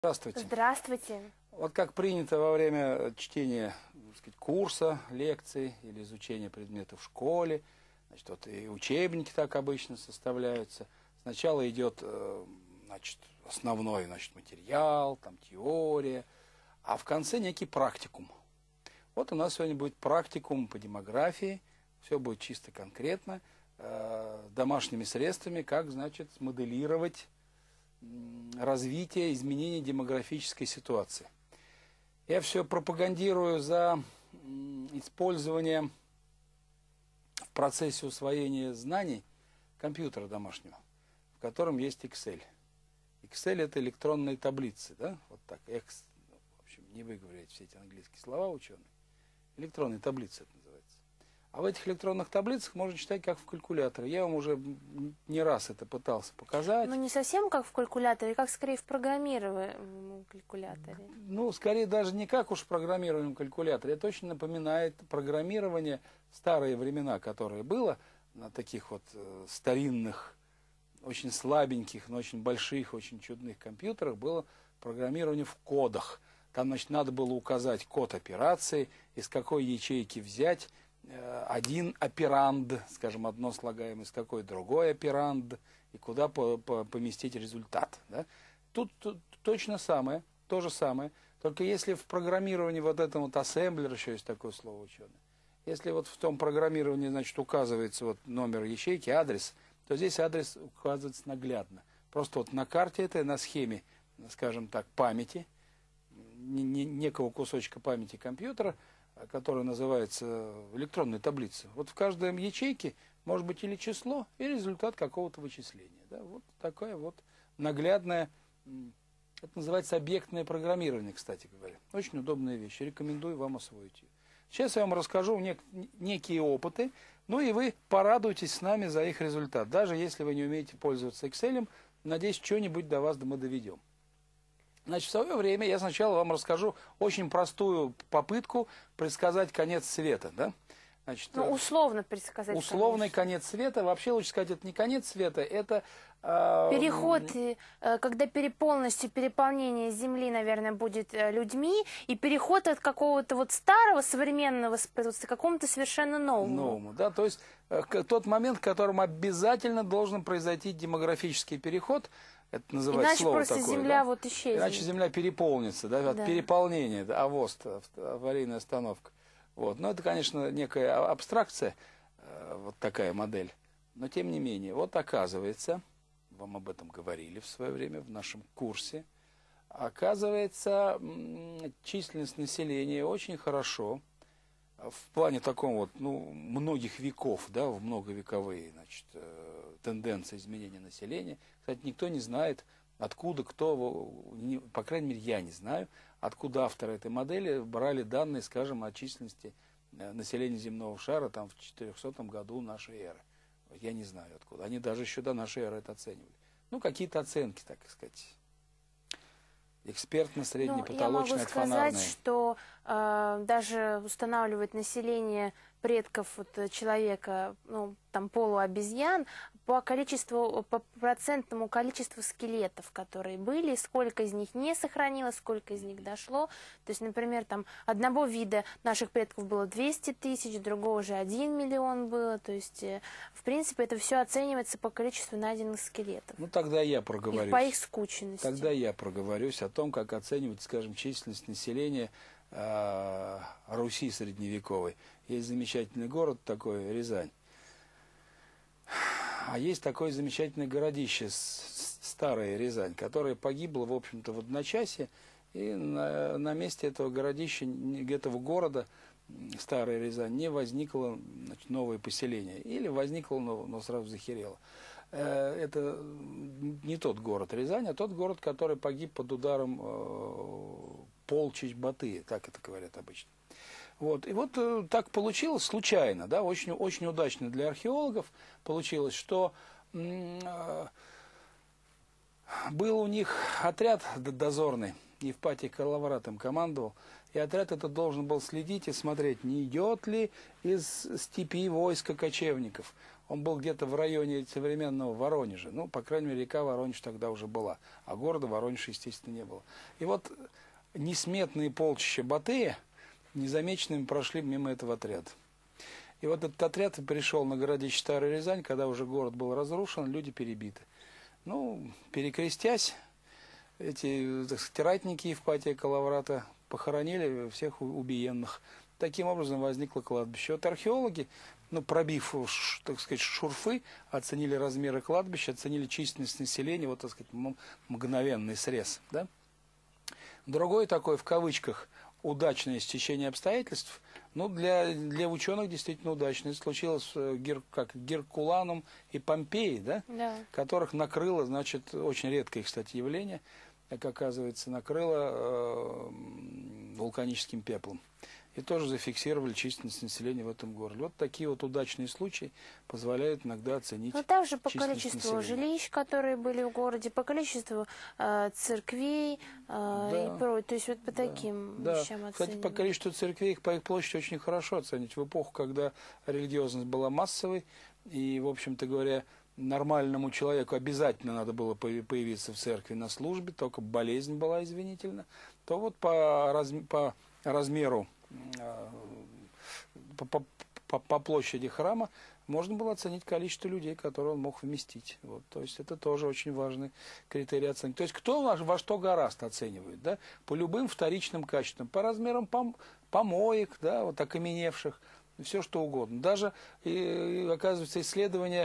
Здравствуйте. Здравствуйте. Вот как принято во время чтения, так сказать, курса, лекций или изучения предметов в школе, значит, вот и учебники так обычно составляются. Сначала идет, значит, основной, значит, материал, там теория, а в конце некий практикум. Вот у нас сегодня будет практикум по демографии, все будет чисто конкретно, домашними средствами, как, значит, моделировать развитие, изменения демографической ситуации. Я все пропагандирую за использование в процессе усвоения знаний компьютера домашнего, в котором есть Excel. Excel — это электронные таблицы, да? Вот так. В общем, не выговорять все эти английские слова ученые. Электронные таблицы это называется. А в этих электронных таблицах можно читать как в калькуляторе. Я вам уже не раз это пытался показать. Ну, не совсем как в калькуляторе, как скорее в программируемом калькуляторе. Ну, скорее даже не как уж в программируемом калькуляторе. Это очень напоминает программирование в старые времена, которое было на таких вот старинных, очень слабеньких, но очень больших, очень чудных компьютерах. Было программирование в кодах. Там, значит, надо было указать код операции, из какой ячейки взять один операнд, скажем, одно слагаемое, из какой другой операнд, и куда поместить результат. Да? Тут точно самое, то же самое, только если в программировании вот этом вот ассемблер, еще есть такое слово ученое, если вот в том программировании, значит, указывается вот номер ячейки, адрес, то здесь адрес указывается наглядно. Просто вот на карте этой, на схеме, скажем так, памяти, некого кусочка памяти компьютера, которая называется электронной таблицей. Вот в каждой ячейке может быть или число, или результат какого-то вычисления. Да? Вот такая вот наглядная, это называется объектное программирование, кстати говоря. Очень удобная вещь. Рекомендую вам освоить ее. Сейчас я вам расскажу некие опыты, ну и вы порадуйтесь с нами за их результат. Даже если вы не умеете пользоваться Excel, надеюсь, что-нибудь до вас мы доведем. Значит, в свое время я сначала вам расскажу очень простую попытку предсказать конец света. Да? Значит, ну, условно предсказать. Условный конец света. Вообще, лучше сказать, это не конец света, это... Переход, когда полностью переполнение Земли, наверное, будет людьми, и переход от какого-то вот старого современного к какому-то совершенно новому. Да, то есть тот момент, в котором обязательно должен произойти демографический переход. Это называется иначе слово просто такое, Земля да? вот исчезнет. Иначе Земля переполнится, да, от переполнения, да, АВОС, аварийная остановка. Вот. Но это, конечно, некая абстракция, вот такая модель. Но тем не менее, вот оказывается, вам об этом говорили в свое время в нашем курсе, оказывается, численность населения очень хорошо, в плане таком вот, ну, многих веков, да, в многовековые, значит, тенденции изменения населения. Кстати, никто не знает, откуда, кто, по крайней мере, я не знаю, откуда авторы этой модели брали данные, скажем, о численности населения земного шара там в 400 году нашей эры. Я не знаю откуда. Они даже еще до нашей эры это оценивали. Ну, какие-то оценки, так сказать, экспертно-среднепотолочные, я могу сказать, что даже устанавливать население предков вот, человека, ну, там, полуобезьян, по процентному количеству скелетов, которые были, сколько из них не сохранилось, сколько из них дошло. То есть, например, там одного вида наших предков было 200 тысяч, другого же 1 миллион было. То есть, в принципе, это все оценивается по количеству найденных скелетов. Ну, тогда я проговорюсь. По их скученности. Тогда я проговорюсь о том, как оценивать, скажем, численность населения Руси средневековой. Есть замечательный город такой, Рязань. А есть такое замечательное городище, старая Рязань, которое погибло, в общем-то, в одночасье. И на месте этого городища, этого города, старая Рязань, не возникло, значит, новое поселение. Или возникло, но сразу захерело. Это не тот город Рязань, а тот город, который погиб под ударом полчищ Батыя, так это говорят обычно. Вот. И вот так получилось случайно, да, очень, очень удачно для археологов получилось, что был у них отряд дозорный, Евпатий Калаврат им командовал, и отряд этот должен был следить и смотреть, не идет ли из степи войска кочевников. Он был где-то в районе современного Воронежа. Ну, по крайней мере, река Воронеж тогда уже была, а города Воронеж, естественно, не было. И вот несметные полчища Батыя незамеченными прошли мимо этого отряда. И вот этот отряд пришел на городище Старая Рязань, когда уже город был разрушен, люди перебиты. Ну, перекрестясь, эти, так сказать, ратники Евпатия Калаврата похоронили всех убиенных. Таким образом возникло кладбище. Вот археологи, ну, пробив, так сказать, шурфы, оценили размеры кладбища, оценили численность населения, вот, так сказать, мгновенный срез. Да? Другой такой, в кавычках, удачное стечение обстоятельств, ну, для ученых действительно удачно. Случилось как Геркуланум и Помпеи, да? Да. Которых накрыло, значит, очень редкое, кстати, явление, как оказывается, накрыло вулканическим пеплом. И тоже зафиксировали численность населения в этом городе. Вот такие вот удачные случаи позволяют иногда оценить. Но также по количеству жилищ, которые были в городе, по количеству церквей и прочее. То есть вот по таким вещам оценивают. Кстати, по количеству церквей, по их площади очень хорошо оценить. В эпоху, когда религиозность была массовой, и, в общем-то говоря, нормальному человеку обязательно надо было появиться в церкви на службе, только болезнь была извинительна, то вот по размеру, по площади храма можно было оценить количество людей, которые он мог вместить. Вот, то есть это тоже очень важный критерий оценки. То есть кто во что гораздо оценивает, да? По любым вторичным качествам, по размерам помоек, да, вот окаменевших, все что угодно. Даже, оказывается, исследования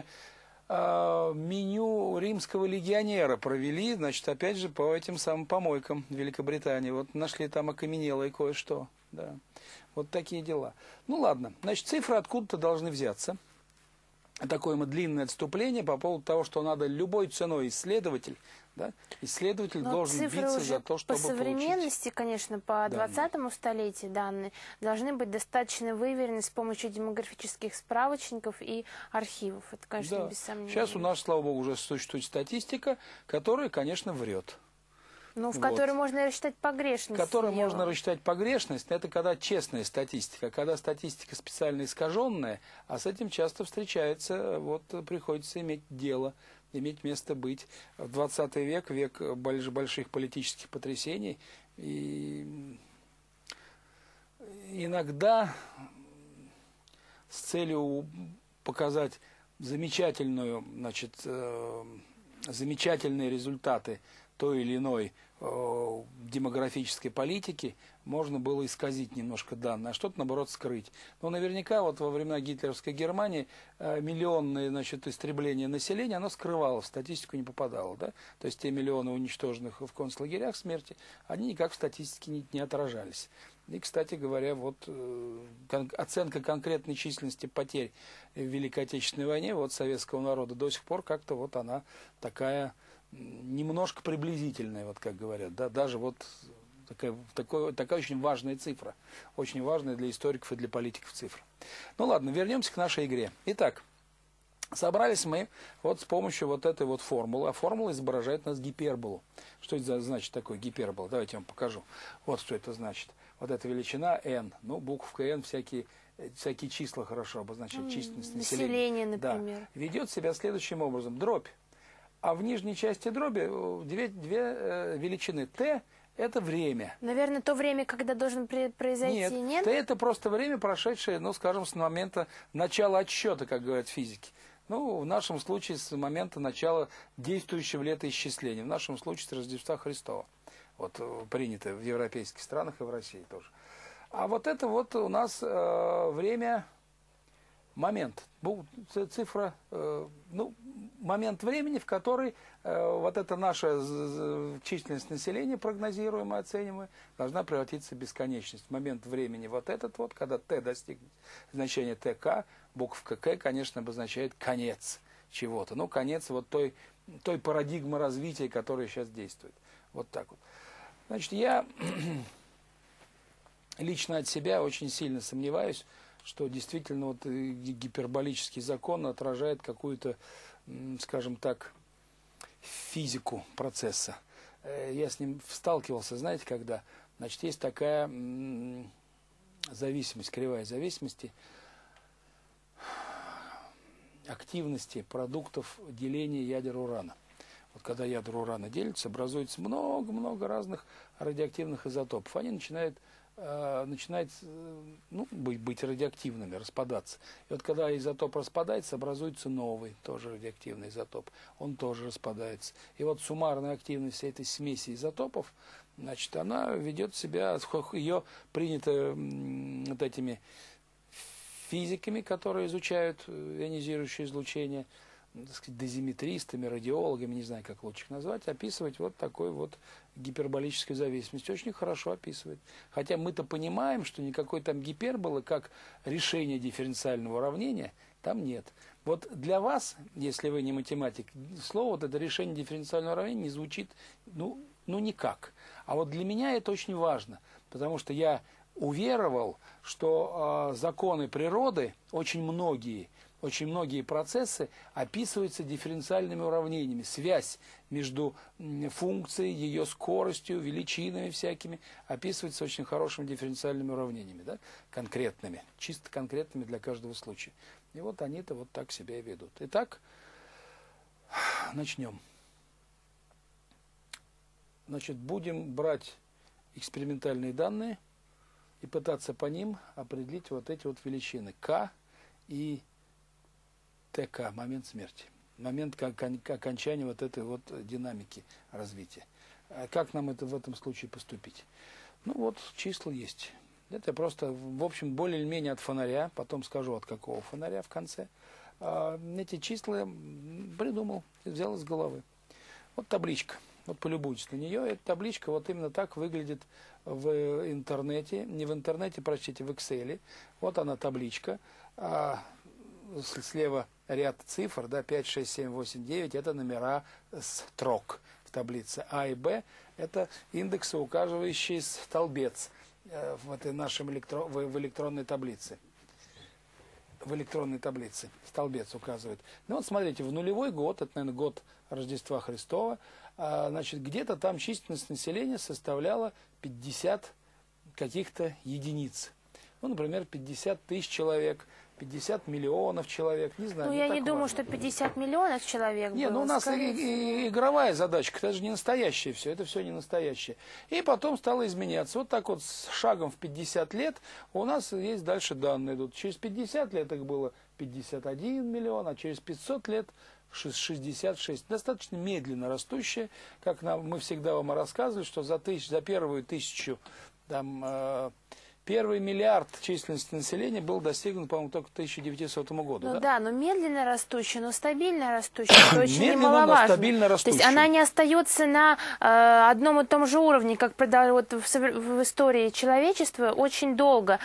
меню римского легионера провели, значит, опять же, по этим самым помойкам в Великобритании. Вот нашли там окаменелое кое-что. Да. Вот такие дела. Ну ладно, значит, цифры откуда-то должны взяться. Такое длинное отступление по поводу того, что надо любой ценой исследователь, да, исследователь должен биться за то, чтобы по современности, конечно, по 20-му столетию данные должны быть достаточно выверены с помощью демографических справочников и архивов. Это, конечно, без сомнения. Сейчас у нас, слава богу, уже существует статистика, которая, конечно, врет. Ну, в которой можно рассчитать погрешность. В которой можно рассчитать погрешность, это когда честная статистика, когда статистика специально искаженная, а с этим часто встречается, вот приходится иметь дело, иметь место быть. В 20 век, век больших политических потрясений, и иногда с целью показать замечательные результаты той или иной демографической политики, можно было исказить немножко данные, а что-то, наоборот, скрыть. Но наверняка вот во времена гитлеровской Германии миллионное, значит, истребление населения, оно скрывало, в статистику не попадало. Да? То есть те миллионы уничтоженных в концлагерях смерти, они никак в статистике не отражались. И, кстати говоря, вот оценка конкретной численности потерь в Великой Отечественной войне вот советского народа до сих пор как-то вот она такая немножко приблизительная, вот как говорят, да, даже вот такая очень важная цифра, очень важная для историков и для политиков цифра. Ну ладно, вернемся к нашей игре. Итак, собрались мы вот с помощью вот этой вот формулы, а формула изображает у нас гиперболу. Что это значит такое гипербола? Давайте я вам покажу. Вот что это значит. Вот эта величина n, ну буковка n, всякие числа хорошо обозначают, численность населения. Например. Да, ведет себя следующим образом. Дробь. А в нижней части дроби две величины. T – это время. Наверное, то время, когда должен произойти, нет? T – это просто время, прошедшее, ну, скажем, с момента начала отсчета, как говорят физики. Ну, в нашем случае, с момента начала действующего летоисчисления. В нашем случае, с Рождества Христова. Вот принято в европейских странах и в России тоже. А вот это вот у нас время, момент, цифра, момент времени, в который вот эта наша численность населения, прогнозируемая, оцениваемая, должна превратиться в бесконечность. Момент времени вот этот вот, когда t достигнет значения tk, буковка k, конечно, обозначает конец чего-то. Ну, конец вот той парадигмы развития, которая сейчас действует. Вот так вот. Значит, я лично от себя очень сильно сомневаюсь, что действительно вот гиперболический закон отражает какую-то, скажем так, физику процесса. я с ним сталкивался, знаете, когда, значит, есть такая зависимость, кривая зависимости, активности продуктов деления ядер урана. Вот когда ядра урана делятся, образуется много-много разных радиоактивных изотопов. Они начинают быть радиоактивными, распадаться. И вот когда изотоп распадается, образуется новый, тоже радиоактивный изотоп. Он тоже распадается. И вот суммарная активность этой смеси изотопов, значит, она ведет себя, ее принято вот этими физиками, которые изучают ионизирующее излучение, так сказать, дозиметристами, радиологами, не знаю, как лучше их назвать, описывать вот такой вот гиперболической зависимости. Очень хорошо описывает. Хотя мы-то понимаем, что никакой там гиперболы, как решение дифференциального уравнения, там нет. Вот для вас, если вы не математик, слово вот это решение дифференциального уравнения не звучит, ну никак. А вот для меня это очень важно, потому что я уверовал, что законы природы, очень многие процессы описываются дифференциальными уравнениями. Связь между функцией, ее скоростью, величинами всякими описывается очень хорошими дифференциальными уравнениями, да? Конкретными, чисто конкретными для каждого случая. И вот они-то вот так себя и ведут. Итак, начнем. Значит, будем брать экспериментальные данные и пытаться по ним определить вот эти вот величины К и ТК, момент смерти, момент окончания вот этой вот динамики развития. Как нам это в этом случае поступить? Ну вот, числа есть. Это просто, в общем, более или менее от фонаря, потом скажу от какого фонаря в конце. Эти числа я придумал, взял из головы. Вот табличка, вот полюбуйтесь на нее. Эта табличка вот именно так выглядит в интернете, не в интернете, простите, в Excel. Вот она табличка. Слева ряд цифр, да, 5, 6, 7, 8, 9, это номера строк в таблице. А и Б это индексы, указывающие столбец в этой нашем в электронной таблице. В электронной таблице столбец указывает. Ну вот смотрите, в нулевой год, это, наверное, год Рождества Христова, значит, где-то там численность населения составляла 50 каких-то единиц. Ну, например, 50 тысяч человек, 50 миллионов человек, не знаю. Ну, я не думаю, что 50 миллионов человек было. Не, ну у нас игровая задачка, это же не настоящее все, это все не настоящее. И потом стало изменяться. Вот так вот с шагом в 50 лет у нас есть дальше данные идут. Через 50 лет их было 51 миллион, а через 500 лет 66. Достаточно медленно растущее, как мы всегда вам рассказывали, что за первую тысячу там... Первый миллиард численности населения был достигнут, по-моему, только к 1900 году. Ну да, но медленно растущая, но стабильно растущая. Это очень немаловажно. Медленно, но стабильно растущая. То есть она не остается на одном и том же уровне, как вот в истории человечества очень долго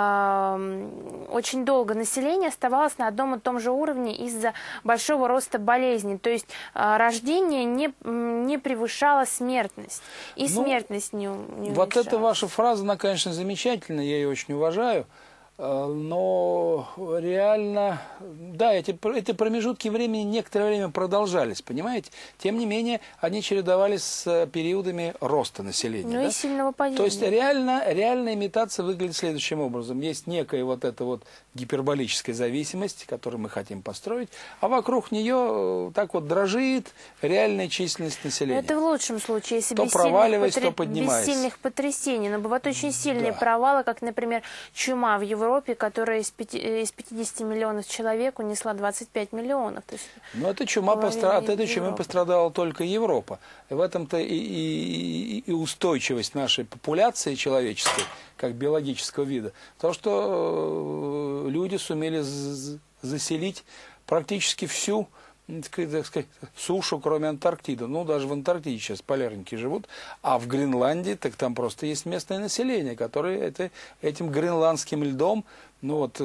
население оставалось на одном и том же уровне из-за большого роста болезней. То есть рождение не превышало смертность. И смертность не уменьшалась. Вот эта ваша фраза, она, конечно, замечательная. Я ее очень уважаю, но реально, да, эти промежутки времени некоторое время продолжались, понимаете? Тем не менее, они чередовались с периодами роста населения. Ну да? И сильного падения. То есть реальная имитация выглядит следующим образом. Есть некая вот эта вот гиперболическая зависимость, которую мы хотим построить, а вокруг нее так вот дрожит реальная численность населения. Это в лучшем случае, если то проваливаясь, то поднимаясь. Без сильных потрясений. Но бывают очень сильные провалы, как, например, чума в Европе, которая из 50 миллионов человек унесла 25 миллионов. То есть но эта чума от этой чумы пострадала только Европа. И в этом-то и устойчивость нашей популяции человеческой, как биологического вида. То, что люди сумели заселить практически всю, так сказать, сушу, кроме Антарктиды. Ну, даже в Антарктиде сейчас полярники живут, а в Гренландии, так там просто есть местное население, которое этим гренландским льдом, ну вот,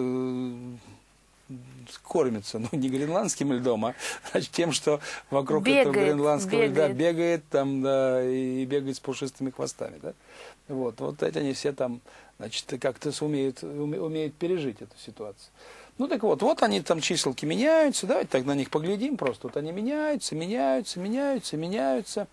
кормится, ну, не гренландским льдом, а значит, тем, что вокруг этого гренландского льда бегает, там, да, и бегает с пушистыми хвостами, да. Вот эти они все там, значит, как-то умеют пережить эту ситуацию. Ну так вот они там чиселки меняются, давайте так на них поглядим просто. Вот они меняются.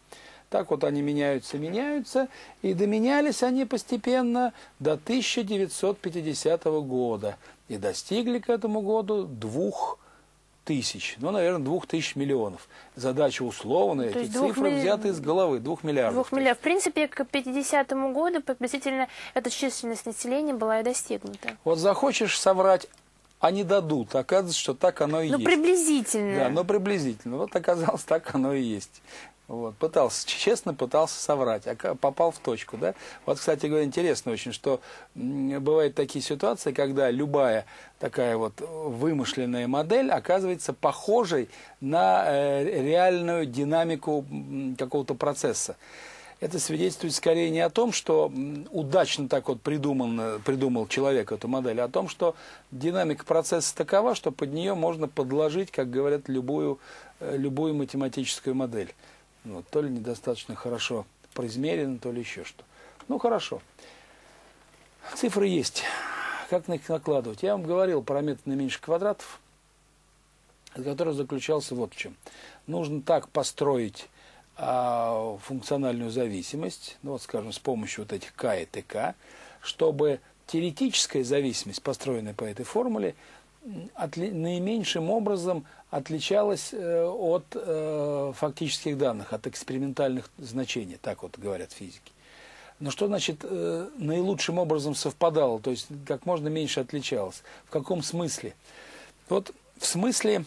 Так вот они меняются, и доменялись они постепенно до 1950 года. И достигли к этому году 2000, ну, наверное, 2000 миллионов. Задача условная, эти цифры взяты из головы, 2 миллиардов. 2 миллиардов. В принципе, к 50 году приблизительно эта численность населения была и достигнута. Вот захочешь соврать, а не дадут. Оказывается, что так оно и есть. Ну, приблизительно. Да, но приблизительно. Вот оказалось, так оно и есть. Вот, честно пытался соврать, а попал в точку, да. Вот, кстати говоря, интересно очень, что бывают такие ситуации, когда любая такая вот вымышленная модель оказывается похожей на реальную динамику какого-то процесса. Это свидетельствует скорее не о том, что удачно так вот придумал человек эту модель, а о том, что динамика процесса такова, что под нее можно подложить, как говорят, любую математическую модель. Ну, то ли недостаточно хорошо произмерено, то ли еще что. Ну, хорошо. Цифры есть. Как на них накладывать? Я вам говорил про метод наименьших квадратов, который заключался вот в чем. Нужно так построить функциональную зависимость, ну, вот, скажем, с помощью вот этих К и ТК, чтобы теоретическая зависимость, построенная по этой формуле, наименьшим образом отличалась от фактических данных, от экспериментальных значений, так вот говорят физики. Но что значит наилучшим образом совпадало, то есть как можно меньше отличалось? В каком смысле? Вот в смысле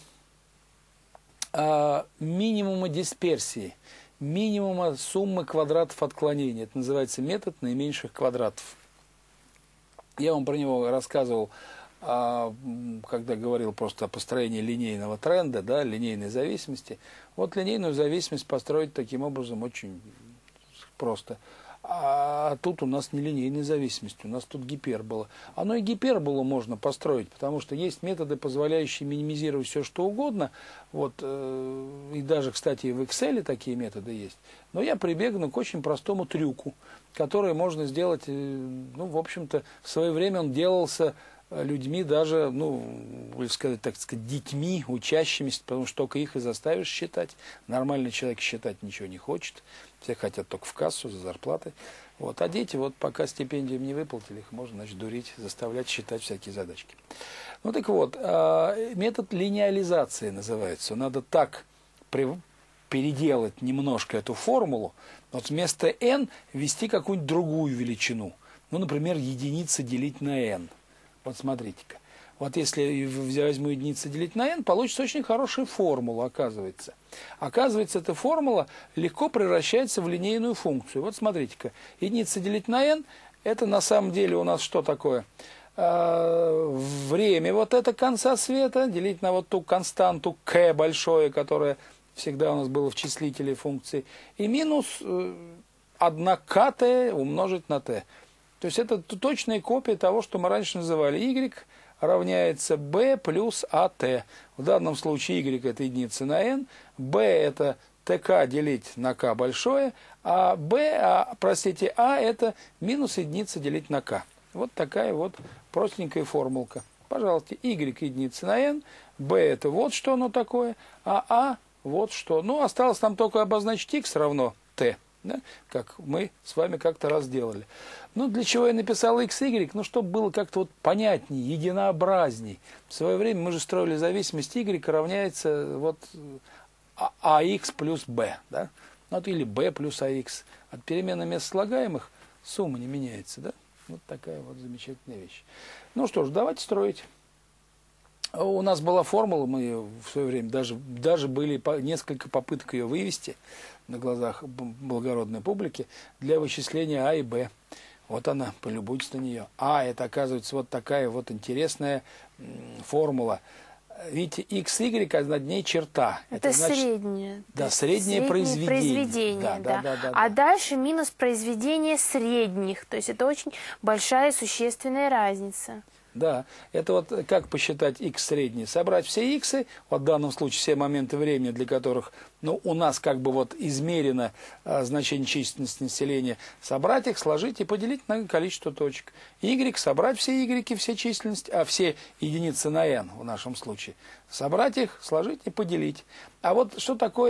минимума дисперсии, минимума суммы квадратов отклонения. Это называется метод наименьших квадратов. Я вам про него рассказывал, когда говорил просто о построении линейного тренда, да, линейной зависимости. Вот линейную зависимость построить таким образом очень просто. А тут у нас не линейная зависимость, у нас тут гипербола. Оно и гиперболу можно построить, потому что есть методы, позволяющие минимизировать все, что угодно. Вот, и даже, кстати, и в Excel такие методы есть. Но я прибегну к очень простому трюку, который можно сделать, ну, в общем-то, в свое время он делался людьми даже, ну, так сказать, детьми, учащимися, потому что только их и заставишь считать. Нормальный человек считать ничего не хочет. Все хотят только в кассу за зарплаты. Вот. А дети, вот пока стипендиям не выплатили, их можно, значит, дурить, заставлять считать всякие задачки. Ну так вот, метод линеализации называется. Надо так переделать немножко эту формулу, вот вместо n ввести какую-нибудь другую величину. Ну, например, единица делить на n. Вот смотрите-ка. Вот если я возьму единицу делить на n, получится очень хорошая формула, оказывается. Оказывается, эта формула легко превращается в линейную функцию. Вот смотрите-ка. Единица делить на n, это на самом деле у нас что такое? Время вот это конца света делить на вот ту константу k большое, которая всегда у нас было в числителе функции, и минус 1k умножить на t. То есть это точная копия того, что мы раньше называли y равняется b плюс at. В данном случае y это единица на n, b это tk делить на k большое, а a это минус единица делить на k. Вот такая вот простенькая формулка. Пожалуйста, y единица на n, b это вот что оно такое, а вот что. Ну, осталось нам только обозначить x равно t. Да, как мы с вами как-то раз делали. Ну, для чего я написал x, y? Ну, чтобы было как-то вот понятнее, единообразней. В свое время мы же строили зависимость y равняется вот ax плюс b, да? Вот, или b плюс ax. От перемены мест слагаемых сумма не меняется, да? Вот такая вот замечательная вещь. Ну что ж, давайте строить. У нас была формула, мы в свое время даже были несколько попыток ее вывести на глазах благородной публики для вычисления А и Б. Вот она, полюбуйтесь на нее. А это, оказывается, вот такая вот интересная формула. Видите, x, y, а над ней черта. Это значит, среднее. Да, среднее произведение. Да. А дальше минус произведение средних. То есть это очень большая существенная разница. Да, это вот как посчитать x средний? Собрать все x, вот в данном случае все моменты времени, для которых, ну, у нас как бы вот измерено значение численности населения, собрать их, сложить и поделить на количество точек. Y, собрать все y, все численности, а все единицы на n в нашем случае. Собрать их, сложить и поделить. А вот что такое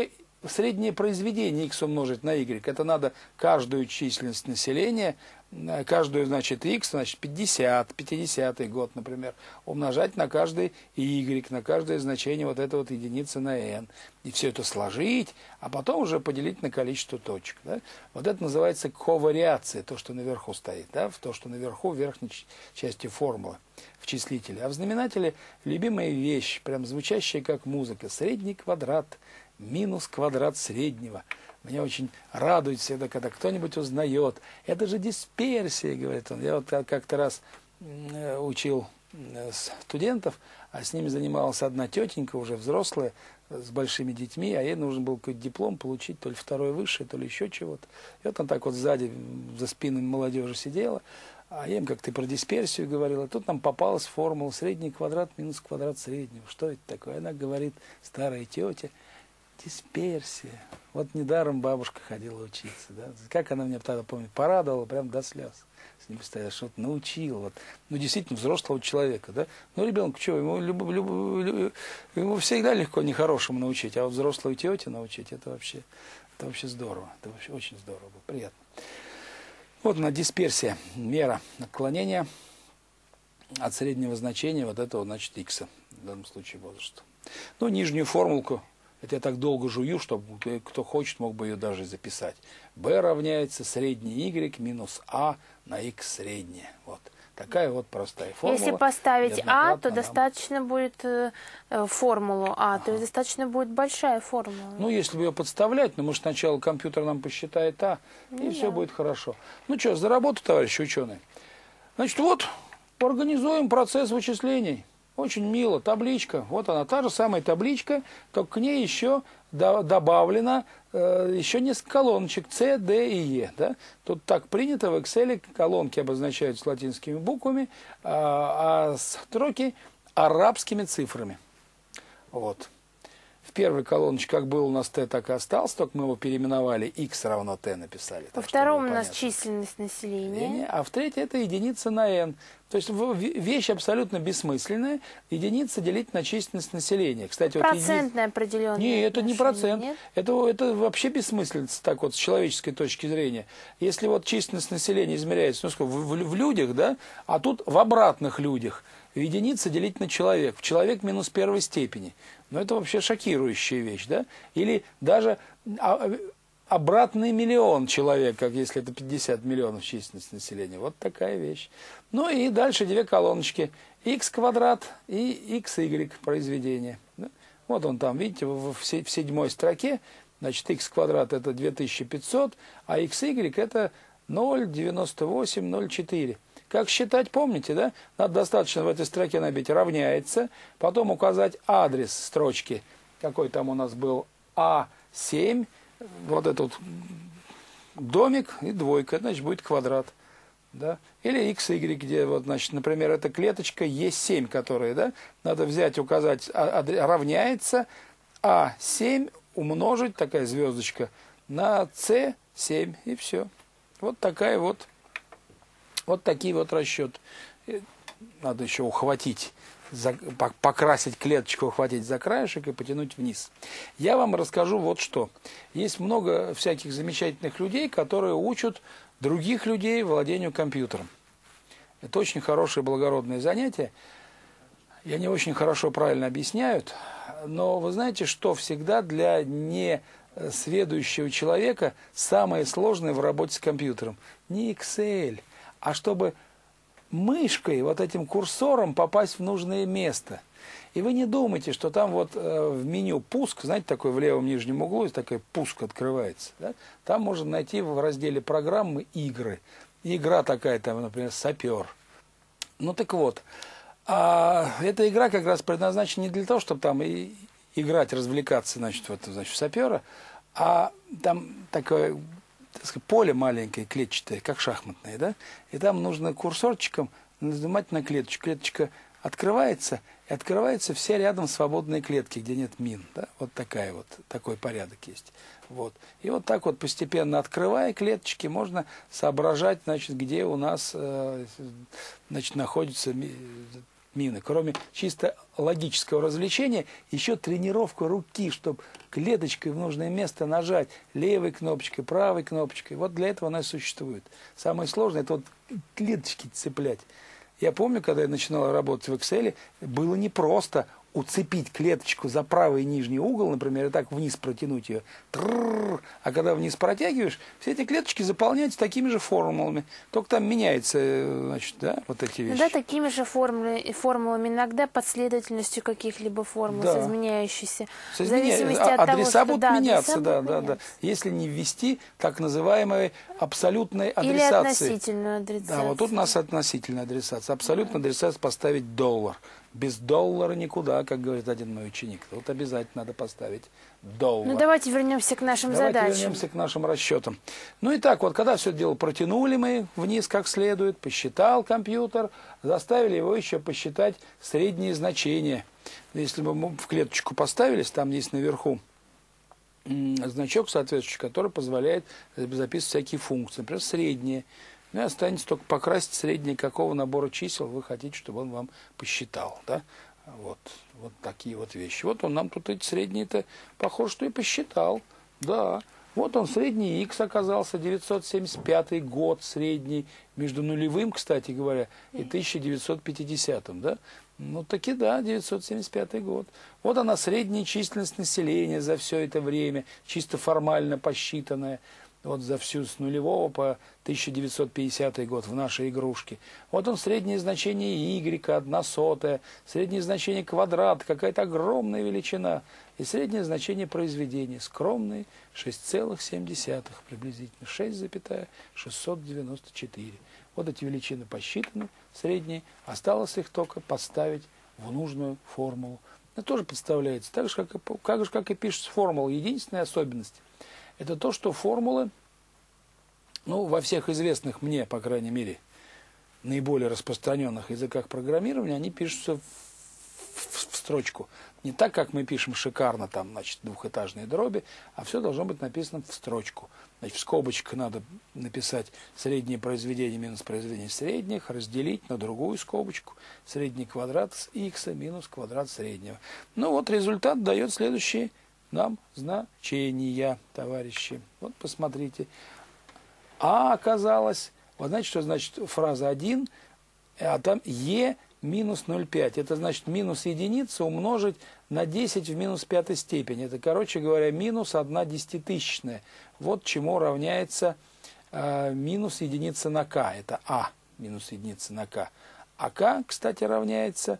среднее произведение x умножить на y. Это надо каждую численность населения, каждую, значит, x, значит, 50, 50-й год, например, умножать на каждый y, на каждое значение вот этой вот единицы на n. И все это сложить, а потом уже поделить на количество точек. Да? Вот это называется ковариация, то, что наверху стоит, да? То, что наверху, в верхней части формулы, в числителе. А в знаменателе любимая вещь, прям звучащая как музыка. Средний квадрат минус квадрат среднего. Меня очень радует всегда, когда кто-нибудь узнает. Это же дисперсия, говорит он. Я вот как-то раз учил студентов, а с ними занималась одна тетенька, уже взрослая, с большими детьми, а ей нужен был какой-то диплом получить, то ли второй высший, то ли еще чего-то. И вот он так вот сзади, за спинами молодежи сидела, а я им как-то про дисперсию говорила. Тут нам попалась формула средний квадрат минус квадрат среднего. Что это такое? Она говорит, старая тетя, дисперсия. Вот недаром бабушка ходила учиться. Да? Как она меня тогда, помню, порадовала прям до слез. С ним представляешь, что-то научила. Вот. Ну, действительно, взрослого человека. Да? Ну, ребенку что, ему всегда легко нехорошему научить, а вот взрослую тетю научить, это вообще здорово. Это вообще очень здорово, приятно. Вот она дисперсия, мера отклонения от среднего значения вот этого, значит, x, в данном случае возраста. Ну, нижнюю формулку, это я так долго жую, чтобы кто хочет, мог бы ее даже записать. b равняется средний y минус a на x среднее. Вот. Такая вот простая формула. Если поставить а, то достаточно будет формулу а, то есть достаточно будет большая формула. Ну, если бы ее подставлять, ну, может, сначала компьютер нам посчитает а, и все будет хорошо. Ну что, за работу, товарищи ученые. Значит, вот, организуем процесс вычислений. Очень мило, табличка. Вот она, та же самая табличка, только к ней еще добавлено еще несколько колоночек С, Д и Е. Да? Тут так принято, в Excel колонки обозначаются латинскими буквами, а строки арабскими цифрами. Вот. В первой колоночке, как был у нас Т, так и остался, только мы его переименовали, X равно Т написали. Во втором у нас численность населения. А в третьей это единица на n. То есть вещь абсолютно бессмысленная. Единица делить на численность населения. Кстати, процентное определенное. Нет, это не процент. Это вообще бессмысленно, так вот, с человеческой точки зрения. Если вот численность населения измеряется, ну, сколько, в людях, да, а тут в обратных людях. Единица делить на человек. Человек минус первой степени. Но это вообще шокирующая вещь, да? Или даже обратный миллион человек, как если это 50 миллионов численность населения. Вот такая вещь. Ну и дальше две колоночки. X квадрат и XY произведение. Да? Вот он там, видите, в седьмой строке. Значит, x квадрат это 2500, а XY это 0,9804. Как считать, помните, да? Надо достаточно в этой строке набить равняется, потом указать адрес строчки, какой там у нас был, А7, вот этот домик и двойка, значит, будет квадрат. Да? Или XY, где, вот, значит, например, это клеточка Е7, которая, да, надо взять, указать, равняется А7 умножить, такая звездочка, на С7, и все. Вот такая вот. Вот такие вот расчеты. Надо еще ухватить, покрасить клеточку, ухватить за краешек и потянуть вниз. Я вам расскажу вот что. Есть много всяких замечательных людей, которые учат других людей владению компьютером. Это очень хорошее благородное занятие. И они очень хорошо, правильно объясняют. Но вы знаете, что всегда для несведущего человека самое сложное в работе с компьютером? Не Excel, а чтобы мышкой, вот этим курсором попасть в нужное место. И вы не думайте, что там вот в меню «Пуск», знаете, такой в левом нижнем углу, такой «Пуск» открывается. Да? Там можно найти в разделе «Программы» «Игры». Игра такая там, например, «Сапер». Ну так вот, эта игра как раз предназначена не для того, чтобы там и играть, развлекаться, значит, в «Сапера», а там такое... поле маленькое, клетчатое, как шахматное, да? И там нужно курсорчиком нажимать на клеточку. Клеточка открывается, и открываются все рядом свободные клетки, где нет мин. Да? Вот такой порядок есть. Вот. И вот так вот постепенно открывая клеточки, можно соображать, значит, где у нас значит, находятся мины. Кроме чисто логического развлечения, еще тренировка руки, чтобы клеточкой в нужное место нажать левой кнопочкой, правой кнопочкой. Вот для этого она и существует. Самое сложное – это вот клеточки цеплять. Я помню, когда я начинал работать в Excel, было непросто уцепить клеточку за правый нижний угол, например, и так вниз протянуть ее. А когда вниз протягиваешь, все эти клеточки заполняются такими же формулами. Только там меняется, значит, да, вот эти вещи. Да, такими же формулами, иногда последовательностью каких-либо формул, да. изменяющейся. В зависимости от того, адреса что... будут меняться, да. Если не ввести так называемые абсолютные адресации. Или относительную адресацию. Да, вот тут у нас относительная адресация. Абсолютная адресация поставить доллар. Без доллара никуда, как говорит один мой ученик. Тут обязательно надо поставить доллар. Ну, давайте вернемся к нашим задачам. Давайте вернемся к нашим расчетам. Ну и так вот, когда все дело протянули мы вниз как следует, посчитал компьютер, заставили его еще посчитать средние значения. Если мы в клеточку поставились, там есть наверху значок соответствующий, который позволяет записывать всякие функции. Например, средние. Ну и останется только покрасить среднее, какого набора чисел вы хотите, чтобы он вам посчитал. Да? Вот такие вот вещи. Вот он нам тут эти средние-то, похоже, что и посчитал. Да. Вот он, средний X оказался, 975 год средний, между нулевым, кстати говоря, и 1950. Да? Ну таки да, 975 год. Вот она, средняя численность населения за все это время, чисто формально посчитанная. Вот за всю с нулевого по 1950 год в нашей игрушке. Вот он, среднее значение y, 1/100, среднее значение квадрата, какая-то огромная величина. И среднее значение произведения, скромные 6,7 приблизительно, 6,694. Вот эти величины посчитаны, средние, осталось их только подставить в нужную формулу. Это тоже подставляется, так же, как и пишется формула. Единственная особенность – это то, что формулы, ну, во всех известных мне, по крайней мере, наиболее распространенных языках программирования, они пишутся в строчку. Не так, как мы пишем шикарно, там, значит, двухэтажные дроби, а все должно быть написано в строчку. Значит, в скобочках надо написать среднее произведение минус произведение средних, разделить на другую скобочку, средний квадрат с х минус квадрат среднего. Ну, вот результат дает следующие нам значения, товарищи. Вот посмотрите. А оказалось, вот знаете, что значит фраза 1, а там е минус 0,5. Это значит минус единица умножить на 10 в минус пятой степени. Это, короче говоря, минус 1 десятитысячная. Вот чему равняется минус единица на k. Это а минус единица на k. А k, кстати, равняется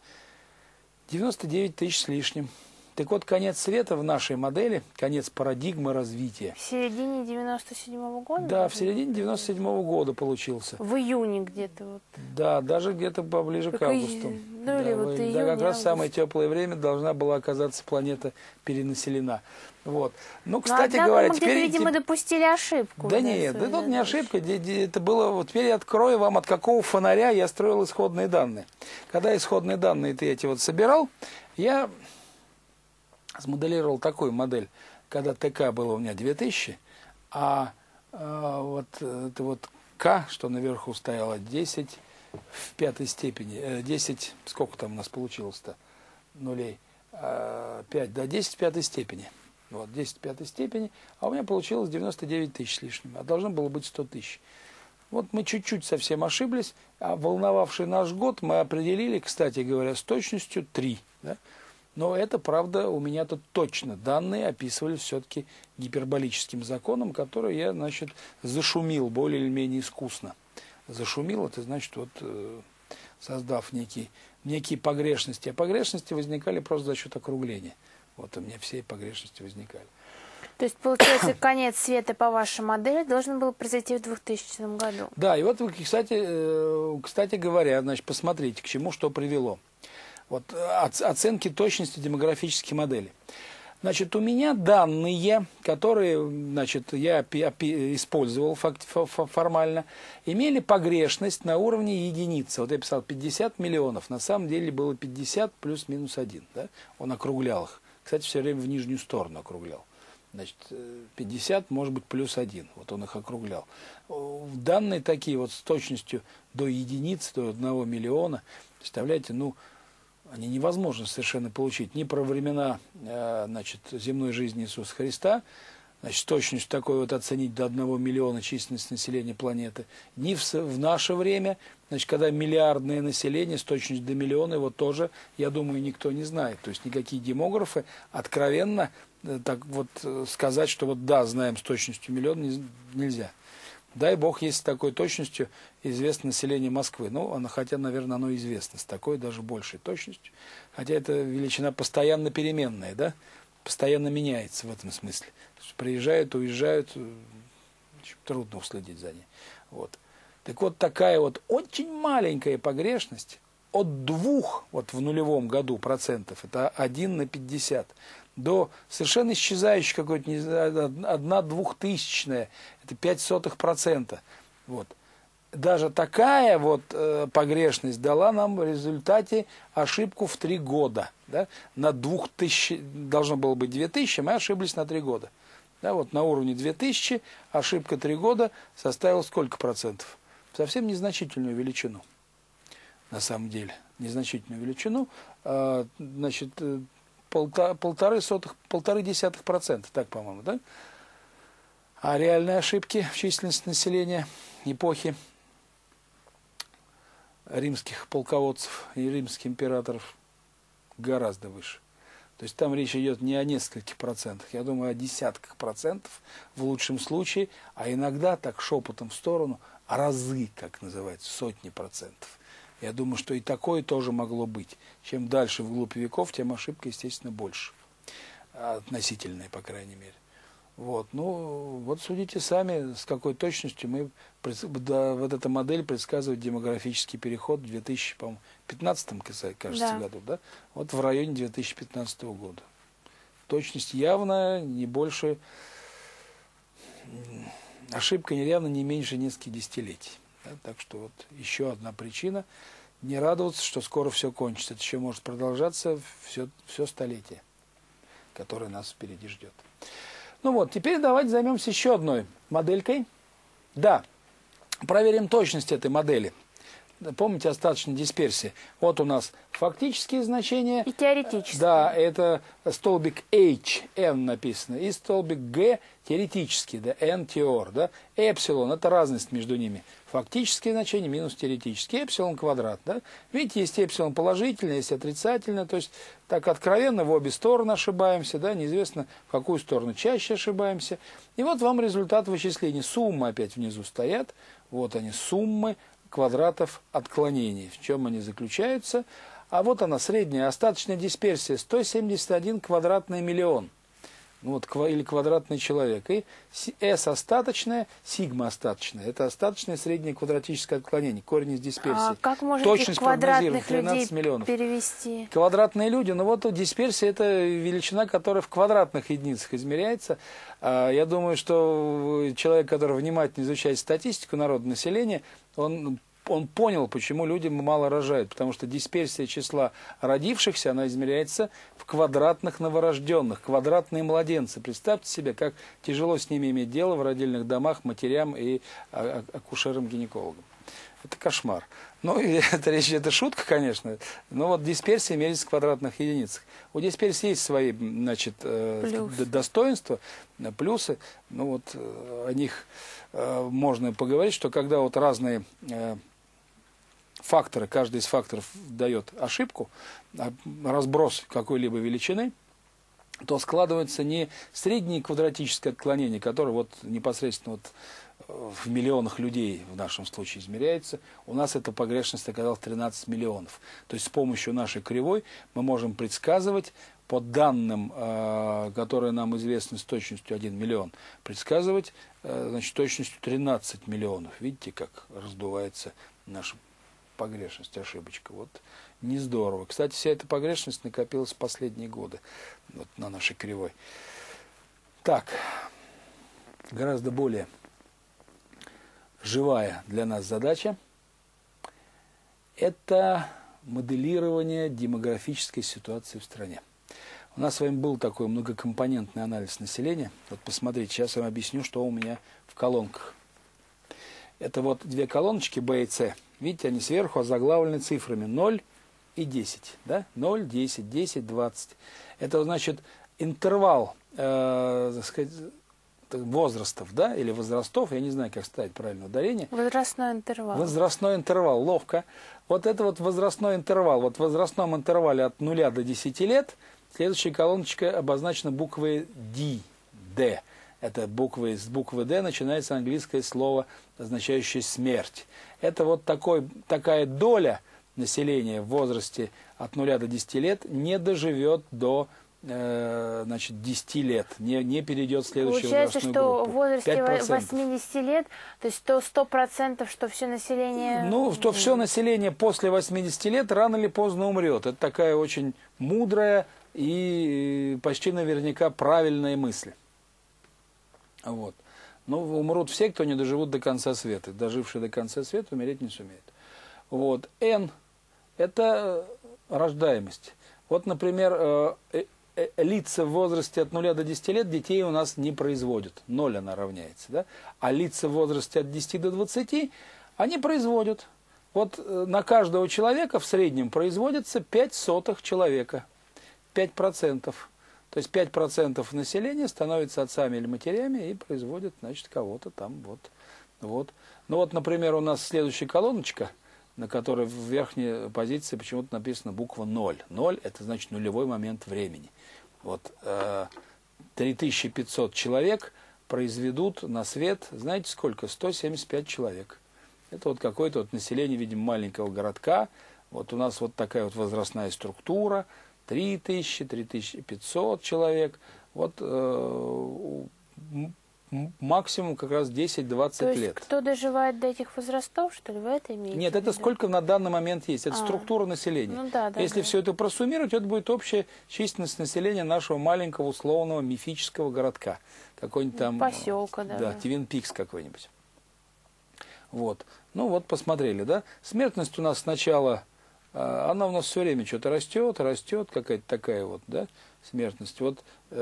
99 тысяч с лишним. Так вот, конец света в нашей модели, конец парадигмы развития. В середине 97-го года? Да, в середине 97-го года получился. В июне где-то вот. Да, даже где-то поближе к августу. Ну или вот июнь, да, как раз август. самое теплое время должна была оказаться планета перенаселена. Вот. Ну, кстати говоря, мы теперь... видимо, допустили ошибку. Да нет, да тут не ошибка. Это было... Вот теперь я открою вам, от какого фонаря я строил исходные данные. Когда исходные данные эти вот собирал, я смоделировал такую модель, когда ТК было у меня 2000, а вот это вот К, что наверху стояло, 10 в пятой степени, 10, сколько там у нас получилось-то, нулей, 5, да, 10 в пятой степени. Вот, 10 в пятой степени, а у меня получилось 99 тысяч с лишним, а должно было быть 100 тысяч. Вот мы чуть-чуть совсем ошиблись, а волновавший наш год мы определили, кстати говоря, с точностью 3, да? Но это, правда, у меня тут точно данные описывали все-таки гиперболическим законом, который я, значит, зашумил более или менее искусно. Зашумил, это значит, вот, создав некие погрешности. А погрешности возникали просто за счет округления. Вот у меня все погрешности возникали. То есть, получается, конец света по вашей модели должен был произойти в 2000 году. Да, и вот, кстати говоря, значит, посмотрите, к чему что привело. Вот, оценки точности демографической модели. Значит, у меня данные, которые, значит, я использовал формально, имели погрешность на уровне единицы. Вот я писал 50 миллионов, на самом деле было 50 плюс-минус 1. Да? Он округлял их. Кстати, все время в нижнюю сторону округлял. Значит, 50, может быть, плюс 1. Вот он их округлял. Данные такие вот с точностью до единицы, до 1 миллиона. Представляете, ну, они невозможно совершенно получить ни про времена значит, земной жизни Иисуса Христа, значит, с точностью такой вот оценить до 1 миллиона численность населения планеты, ни в наше время, значит, когда миллиардное население с точностью до миллиона, его тоже, я думаю, никто не знает. То есть никакие демографы откровенно так вот сказать, что вот да, знаем с точностью миллион, нельзя. Дай Бог, если с такой точностью известно население Москвы. Ну, хотя, наверное, оно известно с такой даже большей точностью. Хотя это величина постоянно переменная, да? Постоянно меняется в этом смысле. Приезжают, уезжают, трудно уследить за ней. Вот. Так вот, такая вот очень маленькая погрешность от 2 вот в нулевом году процентов, это 1 на 50, до совершенно исчезающей какой-то 1/2000, это 0,05%. Вот. Даже такая вот погрешность дала нам в результате ошибку в 3 года. Да? На 2000, должно было быть 2000, мы ошиблись на 3 года. Да, вот на уровне 2000 ошибка 3 года составила сколько процентов? Совсем незначительную величину. На самом деле. Незначительную величину. Значит, 0,1%, так, по-моему, да? А реальные ошибки в численности населения эпохи римских полководцев и римских императоров гораздо выше. То есть там речь идет не о нескольких процентах, я думаю, о десятках процентов в лучшем случае, а иногда так шепотом в сторону, разы, как называется, сотни процентов. Я думаю, что и такое тоже могло быть. Чем дальше вглубь веков, тем ошибка, естественно, больше. Относительная, по крайней мере. Вот. Ну, вот судите сами, с какой точностью мы, вот эта модель предсказывает демографический переход в 2015, кажется, году, да? Вот в районе 2015 года. Точность явно не больше, ошибка явно не меньше нескольких десятилетий. Да? Так что вот еще одна причина не радоваться, что скоро все кончится. Это еще может продолжаться все столетие, которое нас впереди ждет. Ну вот, теперь давайте займемся еще одной моделькой. Да, проверим точность этой модели. Помните остаточной дисперсии? Вот у нас фактические значения. И теоретические. Да, это столбик H, N написано, и столбик G теоретический, да, N теор, да. Эпсилон, это разность между ними. Фактические значения минус теоретические. Эпсилон квадрат, да. Видите, есть эпсилон положительный, есть отрицательный, то есть так откровенно в обе стороны ошибаемся, да, неизвестно в какую сторону чаще ошибаемся. И вот вам результат вычислений. Суммы опять внизу стоят, вот они, суммы квадратов отклонений. В чем они заключаются? А вот она, средняя остаточная дисперсия, 171 квадратный миллион. Ну, вот, или квадратный человек. И S остаточная, сигма остаточная. Это остаточное среднее квадратическое отклонение, корень из дисперсии. А как можно точность квадратных 13 людей миллионов. перевести? Квадратные люди, ну вот дисперсия это величина, которая в квадратных единицах измеряется. Я думаю, что человек, который внимательно изучает статистику народного населения, он понял, почему люди мало рожают. Потому что дисперсия числа родившихся, она измеряется в квадратных новорожденных, квадратные младенцы. Представьте себе, как тяжело с ними иметь дело в родильных домах матерям и акушерам-гинекологам. Это кошмар. Ну, это шутка, конечно, но вот дисперсия меряется в квадратных единицах. У дисперсии есть свои, значит, достоинства, плюсы. Ну, вот о них можно поговорить, что когда вот разные факторы, каждый из факторов дает ошибку, разброс какой-либо величины, то складывается не среднее квадратическое отклонение, которое вот непосредственно вот в миллионах людей в нашем случае измеряется. У нас эта погрешность оказалась 13 миллионов. То есть с помощью нашей кривой мы можем предсказывать по данным, которые нам известны с точностью 1 миллион, предсказывать, значит, точностью 13 миллионов. Видите, как раздувается наша погрешность, ошибочка. Вот не здорово. Кстати, вся эта погрешность накопилась в последние годы вот, на нашей кривой. Так, гораздо более живая для нас задача – это моделирование демографической ситуации в стране. У нас с вами был такой многокомпонентный анализ населения. Вот посмотрите, сейчас я вам объясню, что у меня в колонках. Это вот две колоночки B и C. Видите, они сверху озаглавлены цифрами 0, и 10. Да? 0, 10, 10, 20. Это значит интервал, так сказать, возрастов, да, или возрастов, я не знаю, как ставить правильно ударение. Возрастной интервал. Возрастной интервал, ловко. Вот это вот возрастной интервал. Вот в возрастном интервале от 0 до 10 лет следующая колоночка обозначена буквой D. Это с буквы D начинается английское слово, означающее смерть. Это вот такая доля населения в возрасте от 0 до 10 лет не доживет до 10 лет, не перейдет в следующую возрастную группу. Получается, что в возрасте 5%. 80 лет, то есть 100%, что все население... Ну, что все население после 80 лет рано или поздно умрет. Это такая очень мудрая и почти наверняка правильная мысль. Вот. Но умрут все, кто не доживут до конца света. Дожившие до конца света умереть не сумеют. Вот. N – это рождаемость. Вот, например, лица в возрасте от 0 до 10 лет детей у нас не производят. 0 она равняется. Да? А лица в возрасте от 10 до 20 они производят. Вот на каждого человека в среднем производится 0,05 человека. 5%. То есть 5% населения становятся отцами или матерями и производят, значит, кого-то там. Вот. Ну вот, например, у нас следующая колоночка, на которой в верхней позиции почему-то написана буква 0. 0 – это значит нулевой момент времени. Вот 3500 человек произведут на свет, знаете сколько? 175 человек. Это вот какое-то вот население, видимо, маленького городка. Вот у нас вот такая вот возрастная структура. 3000, 3500 человек. Вот максимум как раз 10-20 лет. Кто доживает до этих возрастов, что ли, в это имеется? Нет, это сколько на данный момент есть. Это структура населения. Ну, да, Если все это просуммировать, это будет общая численность населения нашего маленького условного мифического городка. Какой-нибудь там... Поселка, да. Да, Твин Пикс какой-нибудь. Вот. Ну вот, посмотрели, да? Смертность у нас сначала... Она у нас все время что-то растет, какая-то такая вот, да, смертность. Вот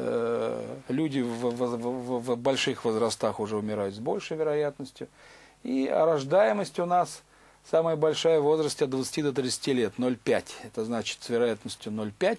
люди в больших возрастах уже умирают с большей вероятностью. И рождаемость у нас самая большая в возрасте от 20 до 30 лет, 0,5. Это значит, с вероятностью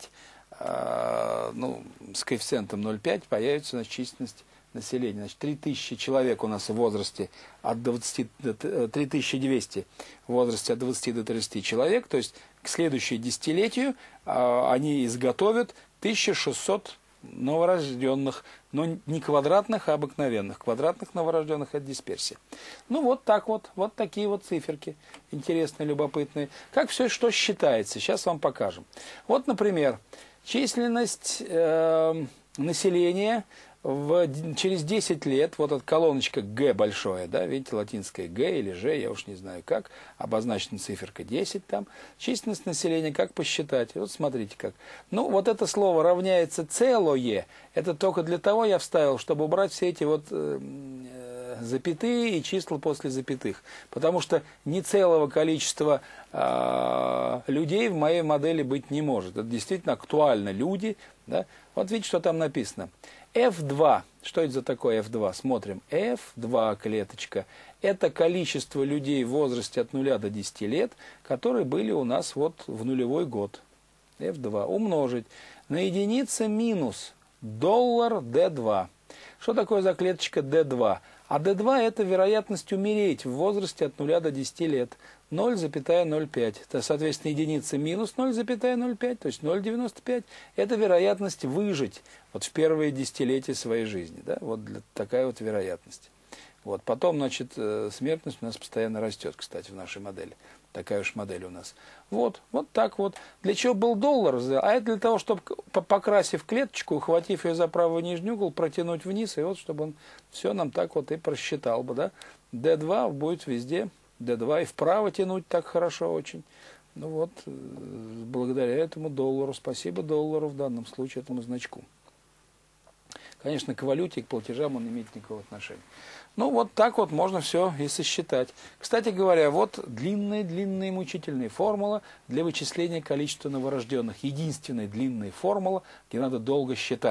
0,5, ну, с коэффициентом 0,5 появится, значит, численность населения. Значит, 3000 человек у нас в возрасте от 20 до 3200 в возрасте от 20 до 30 человек, то есть к следующему десятилетию они изготовят 1600 новорожденных, но не квадратных, а обыкновенных. Квадратных новорожденных – это дисперсия. Ну, вот так вот, вот такие вот циферки интересные, любопытные. Как все, что считается, сейчас вам покажем. Вот, например, численность населения через 10 лет, вот эта колоночка Г большое, да, видите, латинское Г или Ж, я уж не знаю как, обозначена циферка 10 там, численность населения, как посчитать, вот смотрите как. Ну, вот это слово равняется целое, это только для того я вставил, чтобы убрать все эти вот запятые и числа после запятых, потому что не целого количества людей в моей модели быть не может, это действительно актуально люди, да, вот видите, что там написано. F2. Что это за такое F2? Смотрим. F2 клеточка. Это количество людей в возрасте от 0 до 10 лет, которые были у нас вот в нулевой год. F2. Умножить на единица минус доллар D2. Что такое за клеточка D2? А D2 это вероятность умереть в возрасте от 0 до 10 лет. 0,05. Это, соответственно, единица минус 0,05, то есть 0,95. Это вероятность выжить вот в первые десятилетия своей жизни. Да? Вот такая вот вероятность. Вот. Потом, значит, смертность у нас постоянно растет, кстати, в нашей модели. Такая уж модель у нас. Вот так вот. Для чего был доллар? А это для того, чтобы, покрасив клеточку, ухватив ее за правый нижний угол, протянуть вниз, и вот, чтобы он все нам так вот и просчитал бы. Да? D2 будет везде. D2 и вправо тянуть так хорошо очень. Ну вот, благодаря этому доллару, спасибо доллару в данном случае, этому значку. Конечно, к валюте и к платежам он не имеет никакого отношения. Ну вот так вот можно все и сосчитать. Кстати говоря, вот длинная и мучительная формула для вычисления количества новорожденных. Единственная длинная формула, где надо долго считать.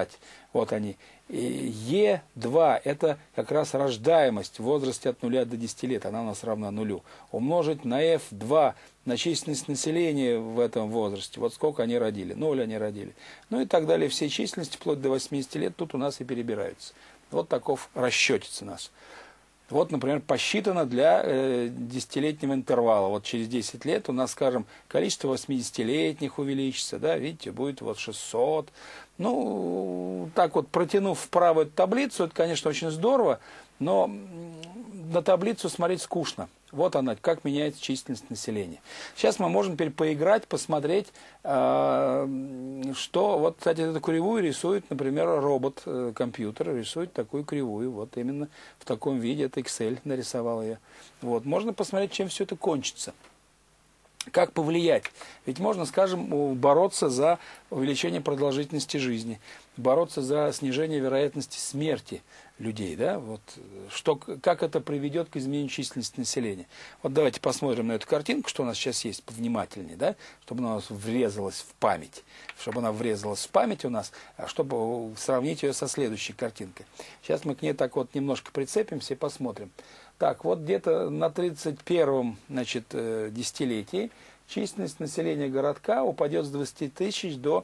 Вот они. И Е2 – это как раз рождаемость в возрасте от 0 до 10 лет. Она у нас равна нулю. Умножить на F2, на численность населения в этом возрасте. Вот сколько они родили. 0 они родили. Ну и так далее. Все численности вплоть до 80 лет тут у нас и перебираются. Вот таков расчетец у нас. Вот, например, посчитано для 10-летнего интервала. Вот через 10 лет у нас, скажем, количество 80-летних увеличится. Да, видите, будет вот 600. Ну, так вот, протянув вправо эту таблицу, это, конечно, очень здорово, но на таблицу смотреть скучно. Вот она, как меняется численность населения. Сейчас мы можем теперь поиграть, посмотреть, что... Вот, кстати, эту кривую рисует, например, робот-компьютер, рисует такую кривую. Вот именно в таком виде, это Excel нарисовал я. Вот, можно посмотреть, чем все это кончится. Как повлиять? Ведь можно, скажем, бороться за увеличение продолжительности жизни, бороться за снижение вероятности смерти людей, да? Вот, как это приведет к изменению численности населения. Вот давайте посмотрим на эту картинку, что у нас сейчас есть, повнимательнее, да? Чтобы она у нас врезалась в память. Чтобы она врезалась в память у нас, чтобы сравнить ее со следующей картинкой. Сейчас мы к ней так вот немножко прицепимся и посмотрим. Так, вот где-то на 31-м, значит, десятилетии численность населения городка упадет с 20 тысяч до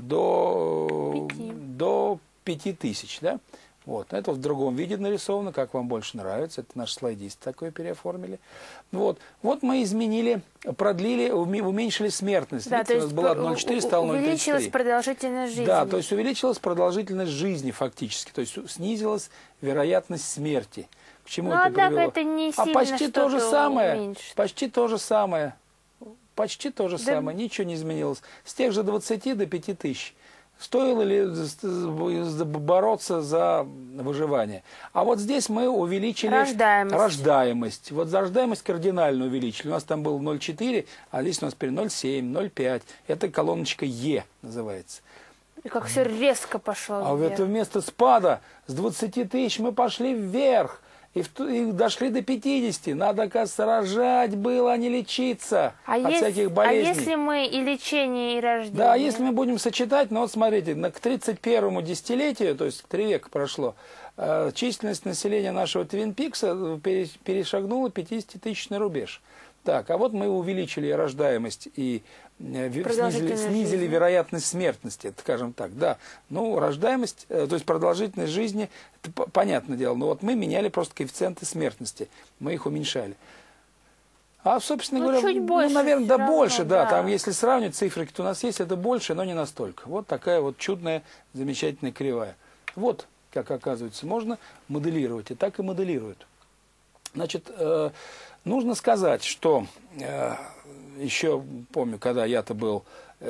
5 тысяч, да? Вот, это в другом виде нарисовано, как вам больше нравится. Это наш слайдист такой переоформили. Вот, вот мы изменили, продлили, уменьшили смертность. Да, видите, у нас была 0,4, стало 0,33. Увеличилась продолжительность жизни. Да, то есть увеличилась продолжительность жизни фактически. То есть снизилась вероятность смерти. К чему это привело? Это не сильно почти то же самое. уменьшит. Почти то же самое. Почти то же самое. Ничего не изменилось. С тех же 20 до 5 тысяч. Стоило ли бороться за выживание? А вот здесь мы увеличили рождаемость. Вот рождаемость кардинально увеличили. У нас там было 0,4, а здесь у нас теперь 0,7, 0,5. Это колоночка Е называется. И как все резко пошло А вверх. это вместо спада с 20 тысяч мы пошли вверх. И дошли до 50. Надо, оказывается, рожать было, а не лечиться от всяких болезней. А если мы и лечение, и рождение? Да, если мы будем сочетать, ну вот смотрите, к 31-му десятилетию, то есть 3 века прошло, численность населения нашего Твин Пикса перешагнула 50-тысячный рубеж. Так, а вот мы увеличили рождаемость и снизили вероятность смертности, скажем так, да. Ну, рождаемость, то есть продолжительность жизни, это понятное дело, но вот мы меняли просто коэффициенты смертности, мы их уменьшали. А, собственно говоря, чуть больше, наверное, да равно, больше, да, да. там, если сравнивать цифры, кто у нас есть, это больше, но не настолько. Вот такая вот чудная, замечательная кривая. Вот, как оказывается, можно моделировать, и так и моделируют. Значит, нужно сказать, что еще помню, когда я-то был,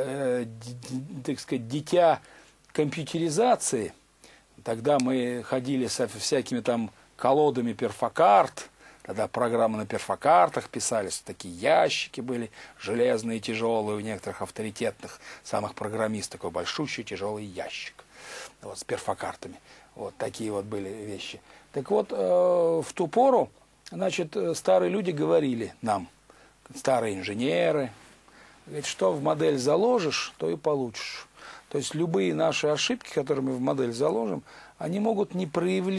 так сказать, дитя компьютеризации, тогда мы ходили со всякими там колодами перфокарт, тогда программы на перфокартах писались, такие ящики были железные, тяжелые, у некоторых авторитетных самых программистов, такой большущий тяжелый ящик, вот, с перфокартами. Вот такие вот были вещи. Так вот, в ту пору, значит, старые люди говорили нам, старые инженеры, говорит, что в модель заложишь, то и получишь. То есть любые наши ошибки, которые мы в модель заложим, они могут не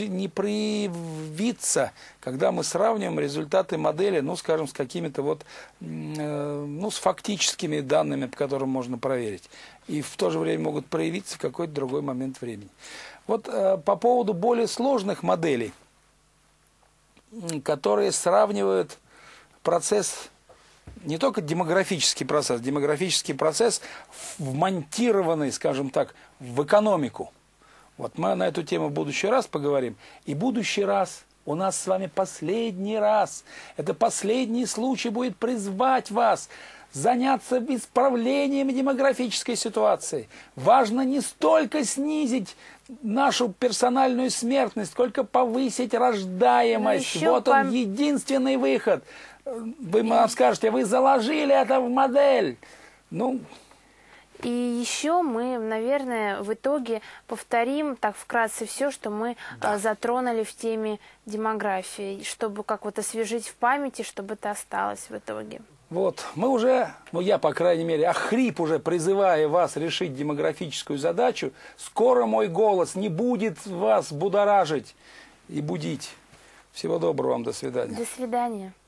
проявиться, когда мы сравниваем результаты модели, ну, скажем, с какими-то вот, ну, с фактическими данными, по которым можно проверить. И в то же время могут проявиться в какой-то другой момент времени. Вот по поводу более сложных моделей, которые сравнивают процесс, не только демографический процесс, вмонтированный, скажем так, в экономику. Вот мы на эту тему в будущий раз поговорим. И будущий раз у нас с вами последний раз. Это последний случай будет призвать вас заняться исправлением демографической ситуации. Важно не столько снизить нашу персональную смертность, сколько повысить рождаемость. Вот он, единственный выход. Вы нам скажете, вы заложили это в модель. Ну, И еще мы, наверное, в итоге повторим так вкратце все, что мы затронули в теме демографии, чтобы как вот освежить в памяти, чтобы это осталось в итоге. Вот, мы уже, ну я, по крайней мере, охрип уже, призывая вас решить демографическую задачу. Скоро мой голос не будет вас будоражить и будить. Всего доброго вам, до свидания. До свидания.